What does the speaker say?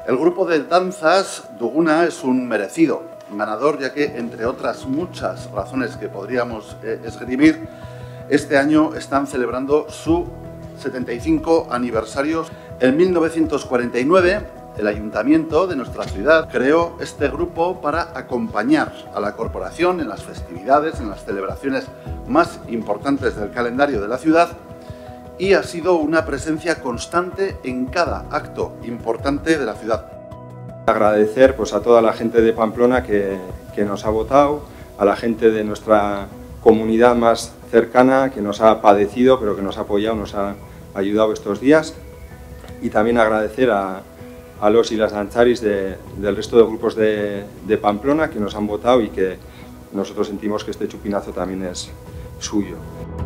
El grupo de danzas Duguna es un merecido ganador, ya que, entre otras muchas razones que podríamos esgrimir, este año están celebrando su 75 aniversario. En 1949, el ayuntamiento de nuestra ciudad creó este grupo para acompañar a la corporación en las festividades, en las celebraciones más importantes del calendario de la ciudad, y ha sido una presencia constante en cada acto importante de la ciudad. Agradecer a toda la gente de Pamplona que nos ha votado, a la gente de nuestra comunidad más cercana que nos ha padecido, pero que nos ha apoyado, nos ha ayudado estos días, y también agradecer a los y las danzaris del resto de grupos de Pamplona que nos han votado y que nosotros sentimos que este chupinazo también es suyo.